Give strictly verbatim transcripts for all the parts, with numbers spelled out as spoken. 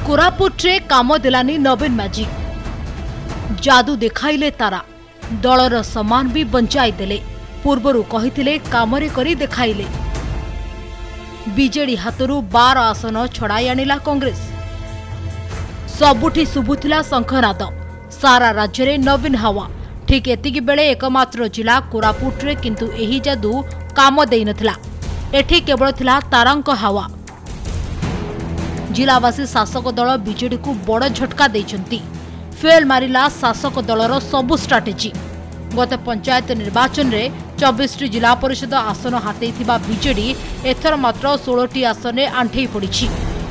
कोरापुट्रे काम देलानी नवीन मैजिक जादू देखाइले तारा दलर सम्मान भी बंचाई देले पूर्वरु कहिथिले कामरे करी देखाइले। बीजेडी हाथरू बार आसन छड़ाई आनिला कांग्रेस सबुठी सुबुथिला शंखनाद सारा राज्य रे नवीन हावा ठीक एतिकी बेले एकमात्र जिला कोरापुट्रे किंतु एही जादू काम देई नथिला एठी केवल थिला तारांक हावा। जिलावासी शासक दल बीजेडी को बड़ झटका देइचंती फेल मारिला शासक दलर सबु स्ट्राटेजी। गत पंचायत निर्वाचन रे चौबीस टी जिला परिषद आसन हातेइथिबा बीजेडी एथर मात्र सोलह टी आसन रे आंठेई पड़िछि।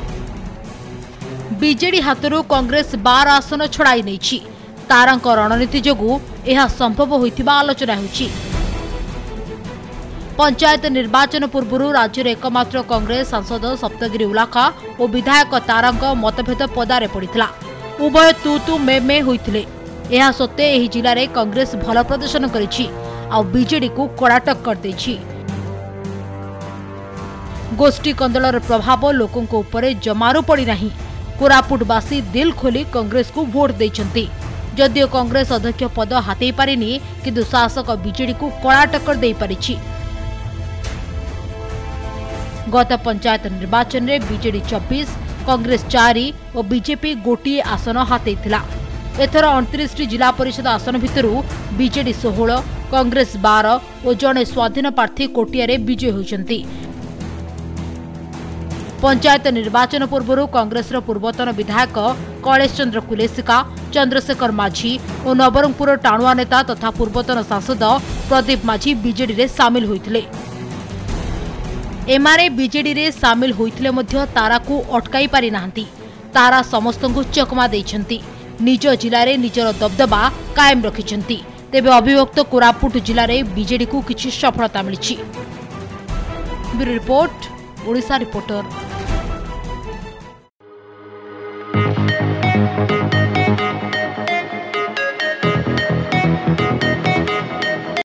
बीजेडी हाथरू कांग्रेस बार आसन छड़ाई नैछि तारांक रणनीति जोगु यह संभव होइथिबा आलोचना होइछि। पंचायत निर्वाचन पूर्व राज्य में एकमात्र कांग्रेस सांसद सप्तगिरी उलाका और विधायक तारांक मतभेद पदारे पड़िथिला उभय तू तू मे मे होइथिले। एहा सत्ते एही जिले में कांग्रेस भल प्रदर्शन करिछि आ बीजेडी को कड़ा टक्कर दैछि। गोष्ठी कंदलर प्रभाव लोकों को ऊपर जमारू पड़ी नहीं। कोरापुटवासी दिल खोली कांग्रेस को भोट देइछंती जदियो कांग्रेस अध्यक्ष पद हातेई पारिनी किंतु शासक बीजेडी को कड़ा टक्कर देई पारिछि। गत पंचायत निर्वाचन में बीजेडी चौबीस कांग्रेस चार और बीजेपी गोटे आसन हातेइथिला। एथर अड़तीस टी जिला परिषद आसन भितरु बीजेडी सोलह कांग्रेस बारह और जड़े स्वाधीन प्रार्थी कोटियारे विजय होइछंती। पंचायत निर्वाचन पूर्व कांग्रेस पूर्वतन विधायक कैलेश चंद्र कुलेसिका चंद्रशेखर माझी और नवरंगपुर टाणुआ नेता तथा पूर्वतन सांसद प्रदीप माझी बीजेडी रे सामिल होइथिले। एमारे बीजेडी रे सामिल होइथिले मध्य तारा को अटकाई पारि नाहंती। तारा समस्तंकु चकमा देइछंती निज जिले में निजर दबदबा कायम रखिछंती। तेबे अभियुक्त कोरापुट जिले में बीजेडी को किछि सफलता मिलिछि। Bureau report Odisha reporter.